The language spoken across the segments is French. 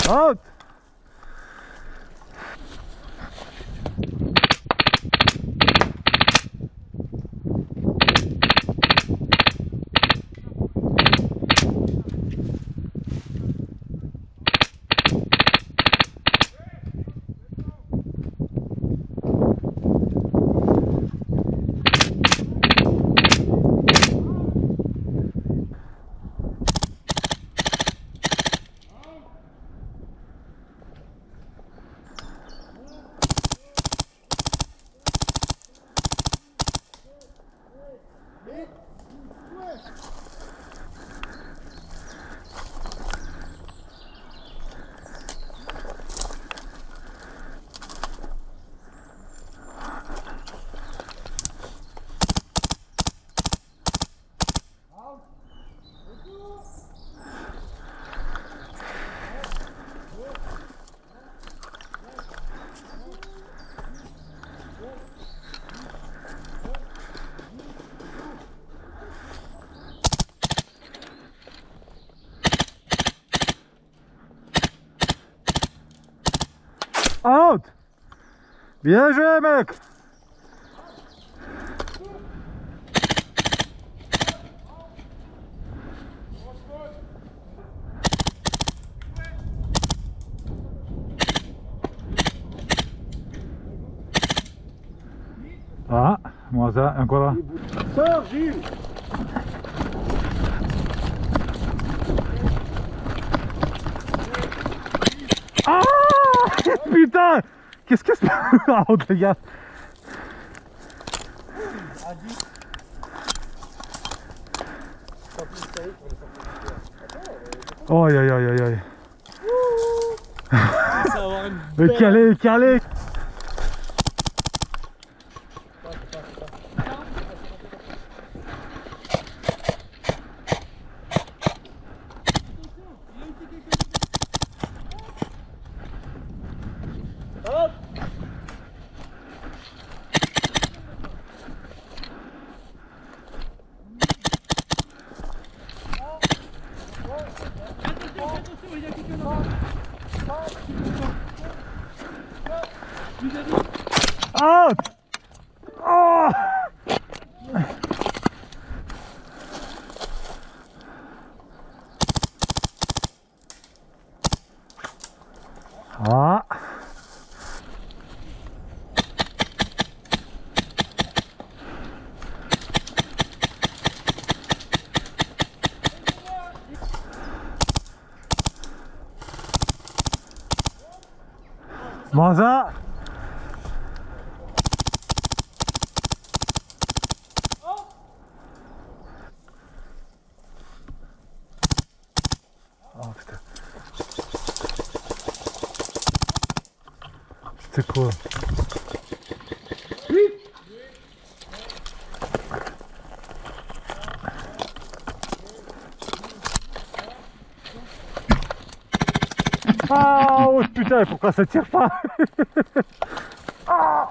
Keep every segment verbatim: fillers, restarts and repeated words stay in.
Out. Out. Bien joué mec. Ah, moins ça, encore là. Sors Gilles. Ah putain. Qu'est-ce que c'est? Ah, les gars. Oh aïe aïe aïe aïe. Le calé, calé. Out! Oh! Ah! Bon ça. Oh putain. C'était quoi? Oui. Ah oh putain, pourquoi ça tire pas? Ah.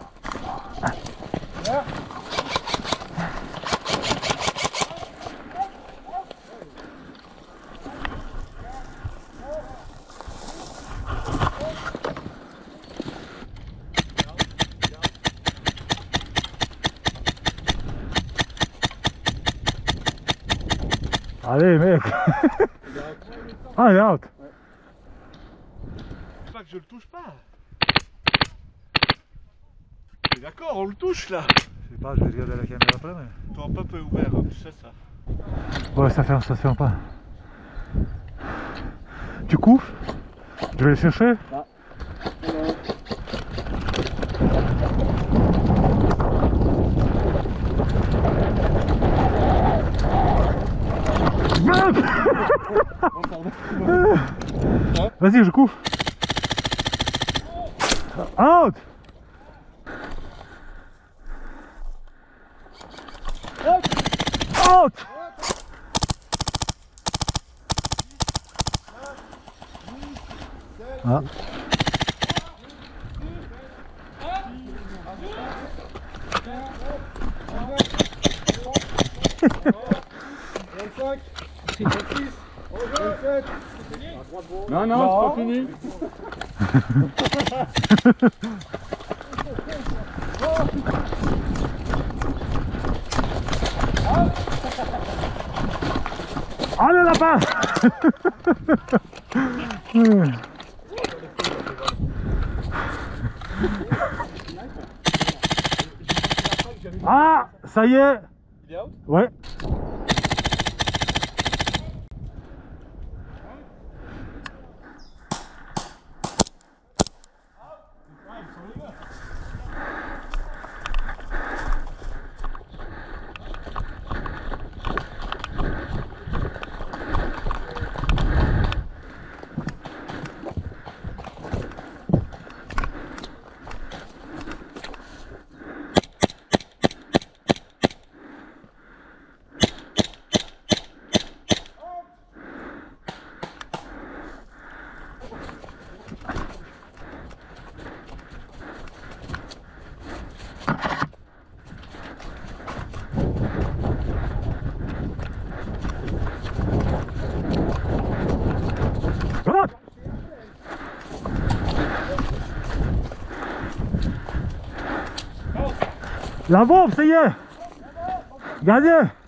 Allez mec. Ah il est out. Pas que je le touche pas. Mais d'accord, on le touche là. Je sais pas, je vais regarder la caméra après mais... Ton pop est ouvert, hein, tu sais ça. Ouais ça ferme, ça ferme pas. Tu coupes? Je vais le chercher. Ah. Vas-y, je couvre. Out. Out. Ah. Non, non, c'est pas fini. Oh le lapin. Ah, ça y est. Il est out? Ouais. La bombe, ça y est. Gardien.